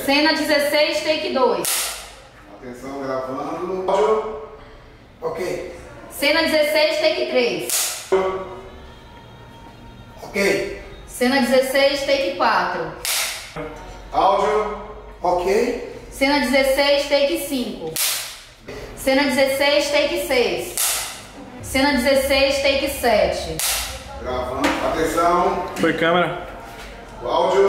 Cena 16, take 2. Atenção, gravando. Áudio. Ok. Cena 16, take 3. Ok. Cena 16, take 4. Áudio. Ok. Cena 16, take 5. Cena 16, take 6. Cena 16, take 7. Gravando. Atenção. Foi câmera. O áudio.